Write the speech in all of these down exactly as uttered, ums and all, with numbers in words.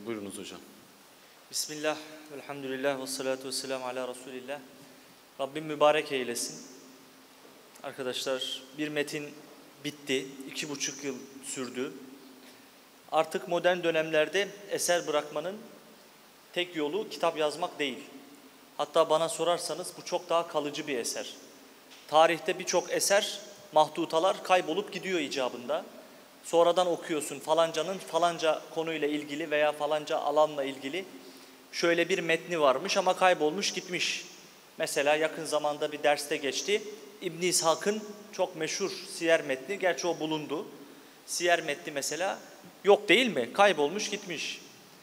Buyurunuz hocam. Bismillah, elhamdülillah ve salatu ve selamu ala Resulillah. Rabbim mübarek eylesin. Arkadaşlar bir metin bitti, iki buçuk yıl sürdü. Artık modern dönemlerde eser bırakmanın tek yolu kitap yazmak değil. Hatta bana sorarsanız bu çok daha kalıcı bir eser. Tarihte birçok eser, mahdutalar kaybolup gidiyor icabında. Sonradan okuyorsun falancanın falanca konuyla ilgili veya falanca alanla ilgili şöyle bir metni varmış ama kaybolmuş gitmiş. Mesela yakın zamanda bir derste geçti. İbn İshak'ın çok meşhur siyer metni, gerçi o bulundu. Siyer metni mesela yok değil mi? Kaybolmuş gitmiş.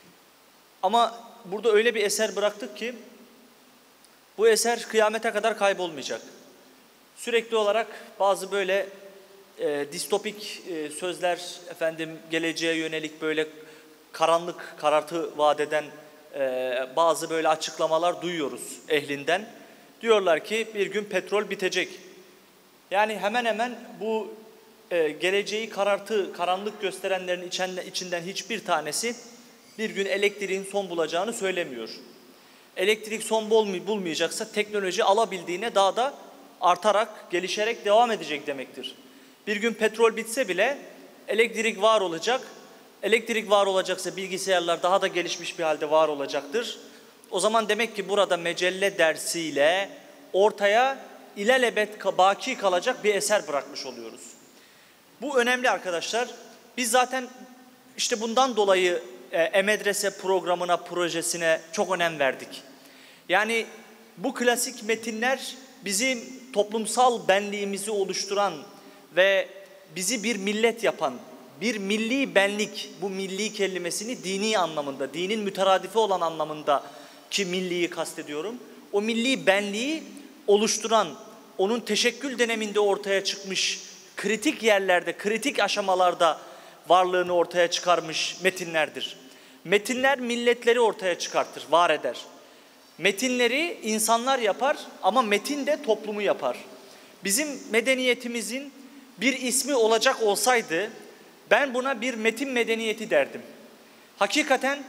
Ama burada öyle bir eser bıraktık ki bu eser kıyamete kadar kaybolmayacak. Sürekli olarak bazı böyle e, distopik e, sözler, efendim geleceğe yönelik böyle karanlık, karartı vaat eden e, bazı böyle açıklamalar duyuyoruz ehlinden. Diyorlar ki bir gün petrol bitecek. Yani hemen hemen bu e, geleceği karartı, karanlık gösterenlerin içinden, içinden hiçbir tanesi bir gün elektriğin son bulacağını söylemiyor. Elektrik son bulmayacaksa teknoloji alabildiğine daha da artarak, gelişerek devam edecek demektir. Bir gün petrol bitse bile elektrik var olacak. Elektrik var olacaksa bilgisayarlar daha da gelişmiş bir halde var olacaktır. O zaman demek ki burada mecelle dersiyle ortaya ilelebet baki kalacak bir eser bırakmış oluyoruz. Bu önemli arkadaşlar. Biz zaten işte bundan dolayı e-medrese programına, projesine çok önem verdik. Yani bu klasik metinler bizim toplumsal benliğimizi oluşturan ve bizi bir millet yapan, bir milli benlik, bu milli kelimesini dini anlamında, dinin müteradifi olan anlamında ki milliyi kastediyorum. O milli benliği oluşturan, onun teşekkül döneminde ortaya çıkmış, kritik yerlerde, kritik aşamalarda varlığını ortaya çıkarmış metinlerdir. Metinler milletleri ortaya çıkartır, var eder. Metinleri insanlar yapar ama metin de toplumu yapar. Bizim medeniyetimizin bir ismi olacak olsaydı ben buna bir metin medeniyeti derdim. Hakikaten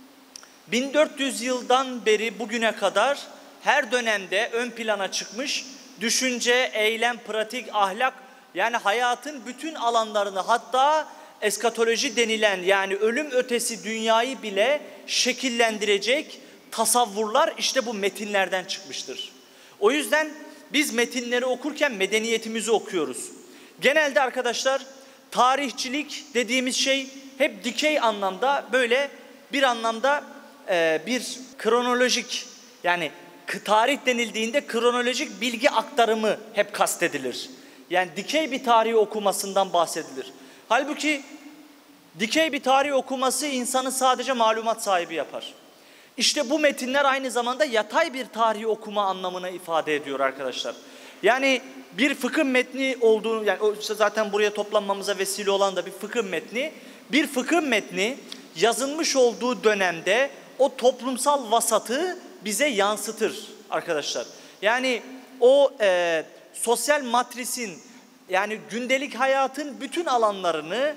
bin dört yüz yıldan beri bugüne kadar her dönemde ön plana çıkmış düşünce, eylem, pratik, ahlak, yani hayatın bütün alanlarını, hatta eskatoloji denilen yani ölüm ötesi dünyayı bile şekillendirecek tasavvurlar işte bu metinlerden çıkmıştır. O yüzden biz metinleri okurken medeniyetimizi okuyoruz. Genelde arkadaşlar tarihçilik dediğimiz şey hep dikey anlamda, böyle bir anlamda e, bir kronolojik, yani tarih denildiğinde kronolojik bilgi aktarımı hep kastedilir. Yani dikey bir tarih okumasından bahsedilir. Halbuki dikey bir tarih okuması insanı sadece malumat sahibi yapar. İşte bu metinler aynı zamanda yatay bir tarih okuma anlamına ifade ediyor arkadaşlar. Yani bir fıkıh metni olduğunu, yani işte zaten buraya toplanmamıza vesile olan da bir fıkıh metni. Bir fıkıh metni yazılmış olduğu dönemde o toplumsal vasatı bize yansıtır arkadaşlar. Yani o e, sosyal matrisin, yani gündelik hayatın bütün alanlarını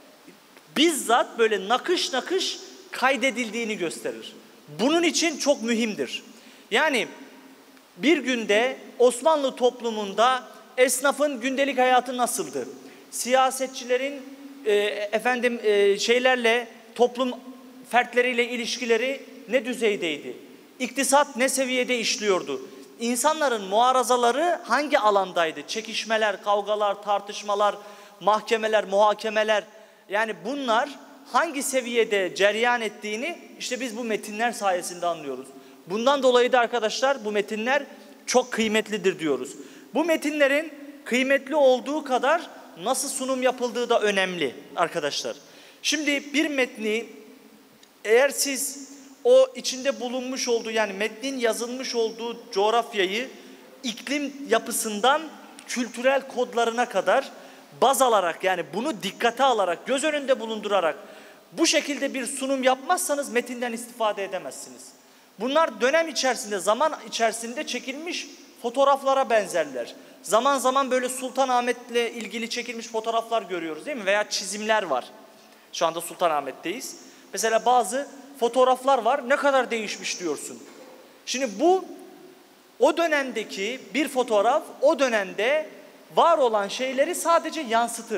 bizzat böyle nakış nakış kaydedildiğini gösterir. Bunun için çok mühimdir. Yani bir günde Osmanlı toplumunda esnafın gündelik hayatı nasıldı? Siyasetçilerin e, efendim e, şeylerle, toplum fertleriyle ilişkileri ne düzeydeydi? İktisat ne seviyede işliyordu? İnsanların muarazaları hangi alandaydı? Çekişmeler, kavgalar, tartışmalar, mahkemeler, muhakemeler, yani bunlar hangi seviyede cereyan ettiğini işte biz bu metinler sayesinde anlıyoruz. Bundan dolayı da arkadaşlar bu metinler çok kıymetlidir diyoruz. Bu metinlerin kıymetli olduğu kadar nasıl sunum yapıldığı da önemli arkadaşlar. Şimdi bir metni eğer siz o içinde bulunmuş olduğu, yani metnin yazılmış olduğu coğrafyayı iklim yapısından kültürel kodlarına kadar baz alarak, yani bunu dikkate alarak, göz önünde bulundurarak bu şekilde bir sunum yapmazsanız metinden istifade edemezsiniz. Bunlar dönem içerisinde, zaman içerisinde çekilmiş fotoğraflara benzerler. Zaman zaman böyle Sultanahmet'le ilgili çekilmiş fotoğraflar görüyoruz değil mi? Veya çizimler var. Şu anda Sultanahmet'teyiz. Mesela bazı fotoğraflar var, ne kadar değişmiş diyorsun. Şimdi bu o dönemdeki bir fotoğraf o dönemde var olan şeyleri sadece yansıtır.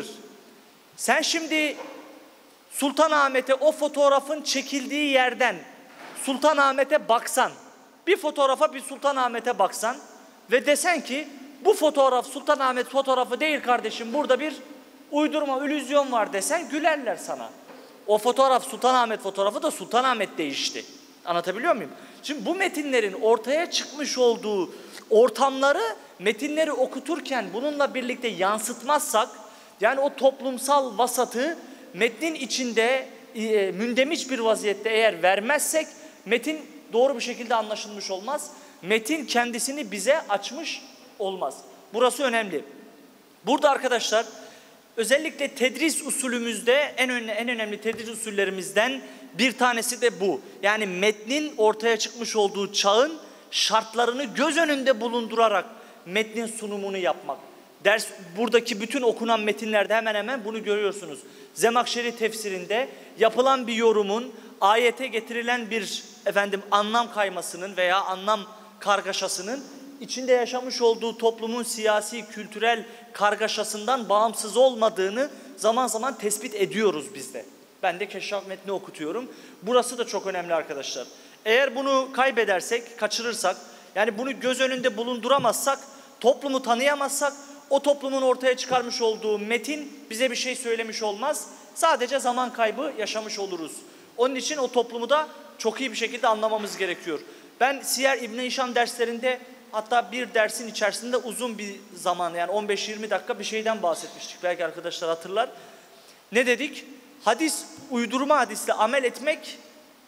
Sen şimdi Sultanahmet'e o fotoğrafın çekildiği yerden Sultanahmet'e baksan, bir fotoğrafa bir Sultanahmet'e baksan ve desen ki bu fotoğraf Sultanahmet fotoğrafı değil kardeşim, burada bir uydurma, illüzyon var desen gülerler sana. O fotoğraf Sultanahmet fotoğrafı da Sultanahmet değişti. Anlatabiliyor muyum? Şimdi bu metinlerin ortaya çıkmış olduğu ortamları metinleri okuturken bununla birlikte yansıtmazsak, yani o toplumsal vasatı metnin içinde e, mündemiş bir vaziyette eğer vermezsek metin doğru bir şekilde anlaşılmış olmaz. Metin kendisini bize açmış olmaz. Burası önemli. Burada arkadaşlar özellikle tedris usulümüzde en önemli, en önemli tedris usullerimizden bir tanesi de bu. Yani metnin ortaya çıkmış olduğu çağın şartlarını göz önünde bulundurarak metnin sunumunu yapmak. Ders, buradaki bütün okunan metinlerde hemen hemen bunu görüyorsunuz. Zemakşeri tefsirinde yapılan bir yorumun ayete getirilen bir efendim anlam kaymasının veya anlam kargaşasının içinde yaşamış olduğu toplumun siyasi, kültürel kargaşasından bağımsız olmadığını zaman zaman tespit ediyoruz biz de. Ben de Keşşaf metni okutuyorum. Burası da çok önemli arkadaşlar. Eğer bunu kaybedersek, kaçırırsak, yani bunu göz önünde bulunduramazsak, toplumu tanıyamazsak, o toplumun ortaya çıkarmış olduğu metin bize bir şey söylemiş olmaz. Sadece zaman kaybı yaşamış oluruz. Onun için o toplumu da çok iyi bir şekilde anlamamız gerekiyor. Ben Siyer İbn-i Hişam derslerinde, hatta bir dersin içerisinde uzun bir zaman, yani on beş yirmi dakika bir şeyden bahsetmiştik. Belki arkadaşlar hatırlar. Ne dedik? Hadis, uydurma hadisle amel etmek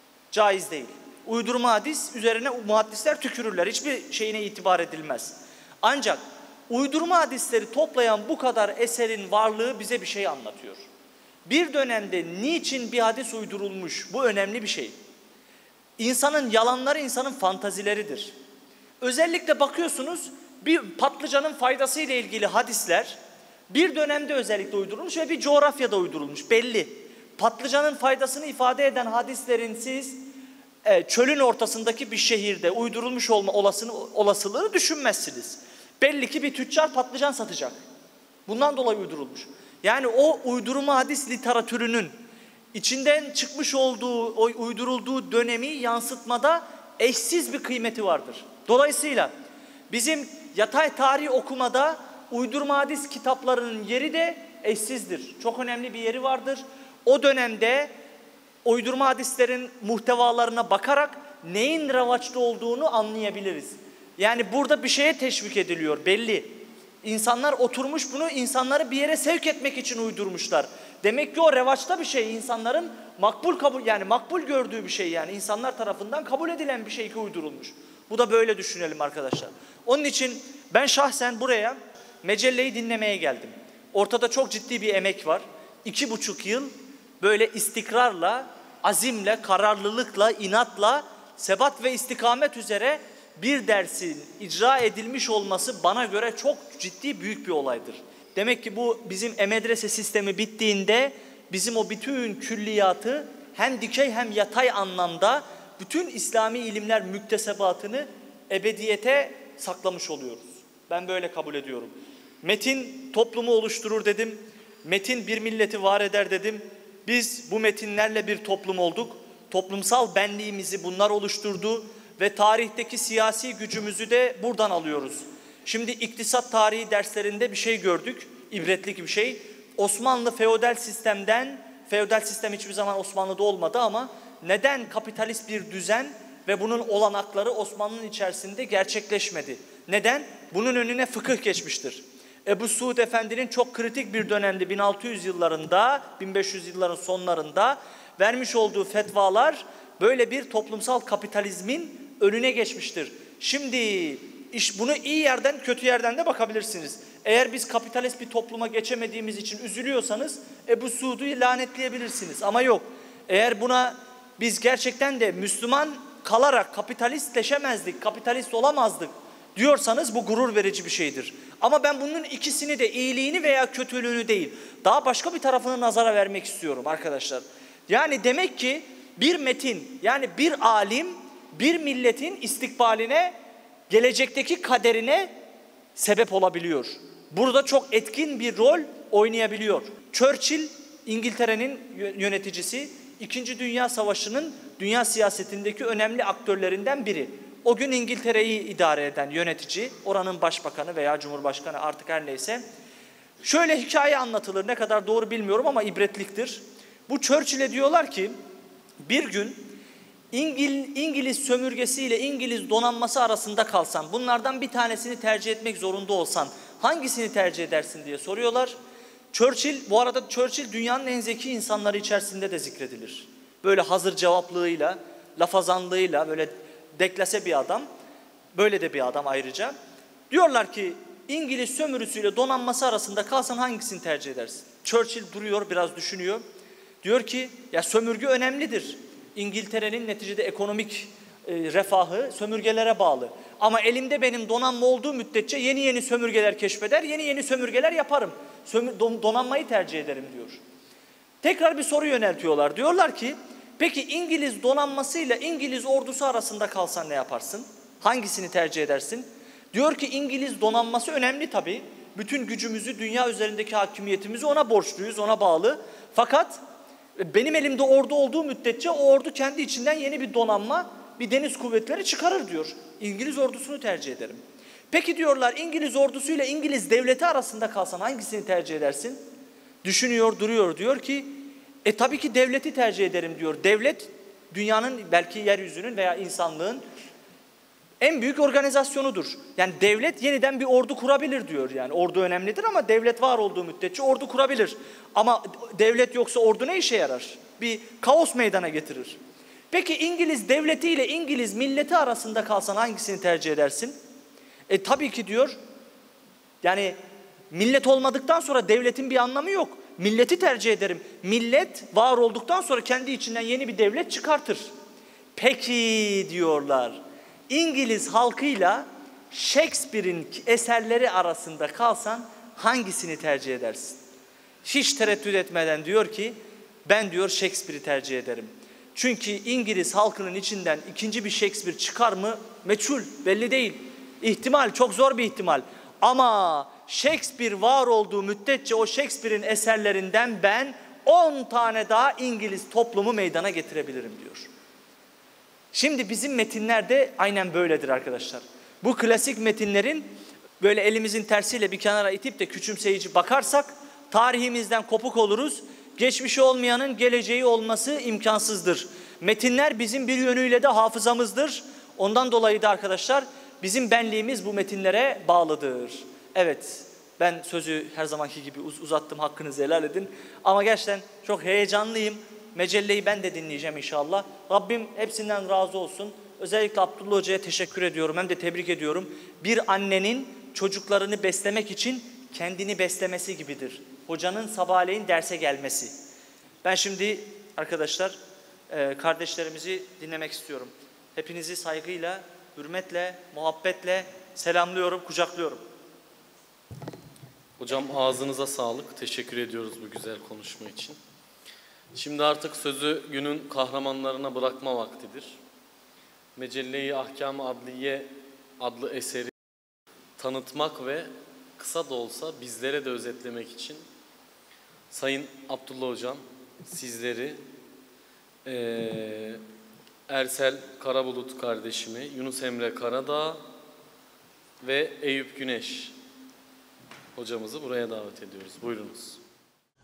caiz değil. Uydurma hadis üzerine muhaddisler tükürürler. Hiçbir şeyine itibar edilmez. Ancak uydurma hadisleri toplayan bu kadar eserin varlığı bize bir şey anlatıyor. Bir dönemde niçin bir hadis uydurulmuş? Bu önemli bir şey. İnsanın yalanları insanın fantazileridir. Özellikle bakıyorsunuz bir patlıcanın faydası ile ilgili hadisler bir dönemde özellikle uydurulmuş ve bir coğrafyada uydurulmuş belli. Patlıcanın faydasını ifade eden hadislerin siz e, çölün ortasındaki bir şehirde uydurulmuş olma olasını, olasılığını düşünmezsiniz. Belli ki bir tüccar patlıcan satacak. Bundan dolayı uydurulmuş. Yani o uydurma hadis literatürünün içinden çıkmış olduğu, o uydurulduğu dönemi yansıtmada eşsiz bir kıymeti vardır. Dolayısıyla bizim yatay tarih okumada uydurma hadis kitaplarının yeri de eşsizdir. Çok önemli bir yeri vardır. O dönemde uydurma hadislerin muhtevalarına bakarak neyin revaçta olduğunu anlayabiliriz. Yani burada bir şeye teşvik ediliyor belli. İnsanlar oturmuş bunu insanları bir yere sevk etmek için uydurmuşlar. Demek ki o revaçta bir şey, insanların makbul kabul yani makbul gördüğü bir şey, yani insanlar tarafından kabul edilen bir şey ki uydurulmuş. Bu da böyle düşünelim arkadaşlar. Onun için ben şahsen buraya mecelleyi dinlemeye geldim. Ortada çok ciddi bir emek var. İki buçuk yıl böyle istikrarla, azimle, kararlılıkla, inatla, sebat ve istikamet üzere bir dersin icra edilmiş olması bana göre çok ciddi büyük bir olaydır. Demek ki bu bizim e-medrese sistemi bittiğinde bizim o bütün külliyatı hem dikey hem yatay anlamda bütün İslami ilimler müktesebatını ebediyete saklamış oluyoruz. Ben böyle kabul ediyorum. Metin toplumu oluşturur dedim. Metin bir milleti var eder dedim. Biz bu metinlerle bir toplum olduk. Toplumsal benliğimizi bunlar oluşturdu ve tarihteki siyasi gücümüzü de buradan alıyoruz. Şimdi iktisat tarihi derslerinde bir şey gördük, ibretlik bir şey. Osmanlı feodal sistemden, feodal sistem hiçbir zaman Osmanlı'da olmadı ama neden kapitalist bir düzen ve bunun olanakları Osmanlı'nın içerisinde gerçekleşmedi? Neden? Bunun önüne fıkıh geçmiştir. Ebu Suud Efendi'nin çok kritik bir dönemde bin altı yüz yıllarında, bin beş yüz yılların sonlarında vermiş olduğu fetvalar böyle bir toplumsal kapitalizmin önüne geçmiştir. Şimdi iş, bunu iyi yerden kötü yerden de bakabilirsiniz. Eğer biz kapitalist bir topluma geçemediğimiz için üzülüyorsanız Ebu Suud'u lanetleyebilirsiniz ama yok. Eğer buna biz gerçekten de Müslüman kalarak kapitalistleşemezdik, kapitalist olamazdık diyorsanız bu gurur verici bir şeydir. Ama ben bunun ikisini de, iyiliğini veya kötülüğünü değil, daha başka bir tarafını nazara vermek istiyorum arkadaşlar. Yani demek ki bir metin, yani bir alim bir milletin istikbaline, gelecekteki kaderine sebep olabiliyor. Burada çok etkin bir rol oynayabiliyor. Churchill, İngiltere'nin yöneticisi, İkinci Dünya Savaşı'nın dünya siyasetindeki önemli aktörlerinden biri. O gün İngiltere'yi idare eden yönetici, oranın başbakanı veya cumhurbaşkanı artık her neyse. Şöyle hikaye anlatılır, ne kadar doğru bilmiyorum ama ibretliktir. Bu Churchill'e diyorlar ki, bir gün İngil, İngiliz sömürgesi ile İngiliz donanması arasında kalsan, bunlardan bir tanesini tercih etmek zorunda olsan hangisini tercih edersin diye soruyorlar. Churchill, bu arada Churchill dünyanın en zeki insanları içerisinde de zikredilir. Böyle hazır cevaplığıyla, lafazanlığıyla, böyle deklase bir adam, böyle de bir adam ayrıca. Diyorlar ki İngiliz sömürüsüyle donanması arasında kalsan hangisini tercih edersin? Churchill duruyor, biraz düşünüyor. Diyor ki ya sömürge önemlidir. İngiltere'nin neticede ekonomik e, refahı sömürgelere bağlı. Ama elimde benim donanma olduğu müddetçe yeni yeni sömürgeler keşfeder, yeni yeni sömürgeler yaparım. Sömür, don, donanmayı tercih ederim diyor. Tekrar bir soru yöneltiyorlar. Diyorlar ki peki İngiliz donanmasıyla İngiliz ordusu arasında kalsan ne yaparsın? Hangisini tercih edersin? Diyor ki İngiliz donanması önemli tabii. Bütün gücümüzü, dünya üzerindeki hakimiyetimizi ona borçluyuz, ona bağlı. Fakat benim elimde ordu olduğu müddetçe o ordu kendi içinden yeni bir donanma, bir deniz kuvvetleri çıkarır diyor. İngiliz ordusunu tercih ederim. Peki diyorlar İngiliz ordusuyla İngiliz devleti arasında kalsan hangisini tercih edersin? Düşünüyor, duruyor, diyor ki e tabii ki devleti tercih ederim diyor. Devlet dünyanın, belki yeryüzünün veya insanlığın en büyük organizasyonudur. Yani devlet yeniden bir ordu kurabilir diyor. Yani ordu önemlidir ama devlet var olduğu müddetçe ordu kurabilir. Ama devlet yoksa ordu ne işe yarar? Bir kaos meydana getirir. Peki İngiliz devleti ile İngiliz milleti arasında kalsan hangisini tercih edersin? E tabii ki diyor, yani millet olmadıktan sonra devletin bir anlamı yok. Milleti tercih ederim. Millet var olduktan sonra kendi içinden yeni bir devlet çıkartır. Peki diyorlar, İngiliz halkıyla Shakespeare'in eserleri arasında kalsan hangisini tercih edersin? Hiç tereddüt etmeden diyor ki ben diyor Shakespeare'i tercih ederim. Çünkü İngiliz halkının içinden ikinci bir Shakespeare çıkar mı? Meçhul, belli değil. İhtimal, çok zor bir ihtimal. Ama Shakespeare var olduğu müddetçe o Shakespeare'in eserlerinden ben on tane daha İngiliz toplumu meydana getirebilirim diyor. Şimdi bizim metinler de aynen böyledir arkadaşlar. Bu klasik metinlerin böyle elimizin tersiyle bir kenara itip de küçümseyici bakarsak tarihimizden kopuk oluruz. Geçmişi olmayanın geleceği olması imkansızdır. Metinler bizim bir yönüyle de hafızamızdır. Ondan dolayı da arkadaşlar bizim benliğimiz bu metinlere bağlıdır. Evet, ben sözü her zamanki gibi uz uzattım, hakkınızı helal edin. Ama gerçekten çok heyecanlıyım. Mecelleyi ben de dinleyeceğim inşallah. Rabbim hepsinden razı olsun. Özellikle Abdullah Hoca'ya teşekkür ediyorum, hem de tebrik ediyorum. Bir annenin çocuklarını beslemek için kendini beslemesi gibidir. Hocanın sabahleyin derse gelmesi. Ben şimdi arkadaşlar kardeşlerimizi dinlemek istiyorum. Hepinizi saygıyla, hürmetle, muhabbetle selamlıyorum, kucaklıyorum. Hocam ağzınıza sağlık. Teşekkür ediyoruz bu güzel konuşma için. Şimdi artık sözü günün kahramanlarına bırakma vaktidir. Mecelle-i Ahkâm-ı Adliye adlı eseri tanıtmak ve kısa da olsa bizlere de özetlemek için Sayın Abdullah Hocam sizleri, e, Ersel Karabulut kardeşimi, Yunus Emre Karadağ ve Eyüp Güneş hocamızı buraya davet ediyoruz. Buyurunuz.